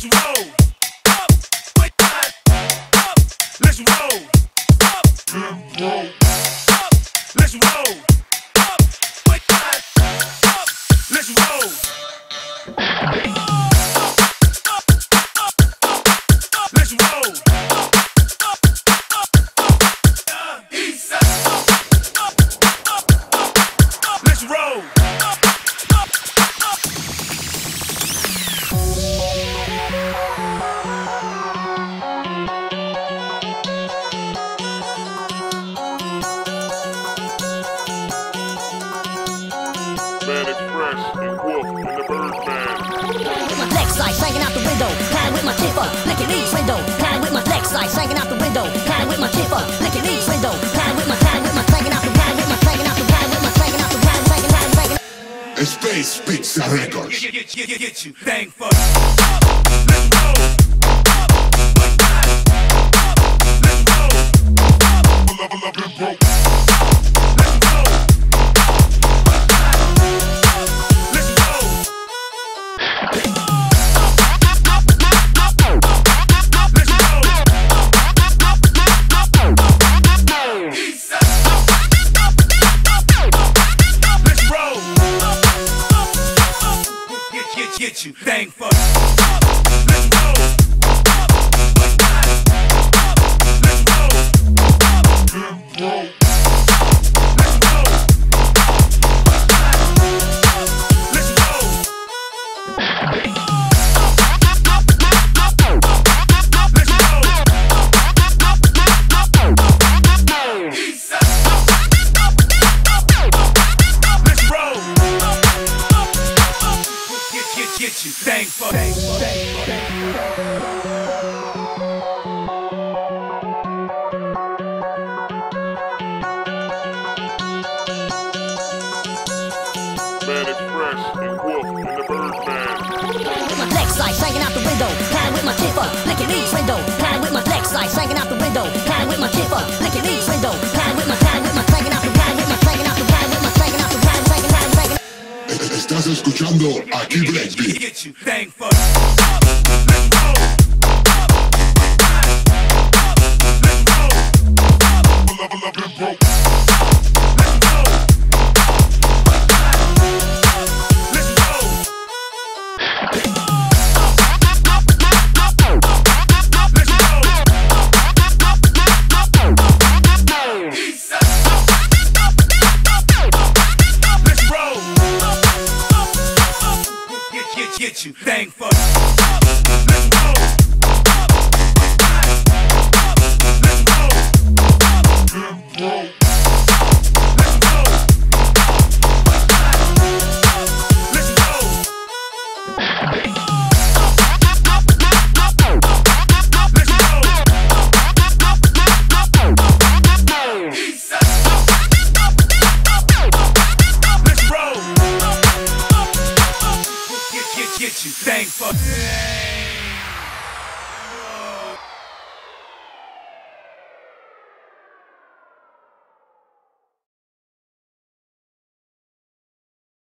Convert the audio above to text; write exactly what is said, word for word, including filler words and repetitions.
Let's roll. Up, wait, up. Let's roll. Up, roll. Up, let's roll. Up, wait, up. Let's roll. Let's roll. East side. Let's roll. Man Express and Wolf and the Birdman. With my flex lights hanging out the window, playing with my tipper, licking each window, playing with my flex lights hanging out the window, playing with my tipper, licking each window, playing with my, playing with my, playing out the, playing with my, playing out the, playing with my, playing out the, playing, playing, playing, playing. Space Pizza Records. Get, get, get, get, get you, bang for it. Let's roll. Like that. Let's roll. Level up and broke. Let's roll. Like that. Let's roll. Let's roll. East side. Let's roll. Get, get, get you, bang for it. Let's roll. Like that. Let's roll. Let's roll. Let's roll. East side. Let's roll. Get, get, get you, bang for it. Man Express and Wolf and the Birdman. With my flex lights hanging out the window, playing with my tipper, licking each window, playing with my flex lights hanging out the window, playing with my tipper, licking each window, playing with my, playing with my, playing out the, playing with my, playing out the, playing with my, playing out the, playing, playing, playing, playing. Estás escuchando aquí Breakbeat. Get you, bang for it. Let's roll. Let's roll. Level up and broke. Let's roll. Let's roll. Let's roll. East side. Let's roll. Get, get, get you, bang for it. Let's roll. Let's roll. Let's roll. Let's roll. East side. Let's roll. Get, get, get you, bang for it.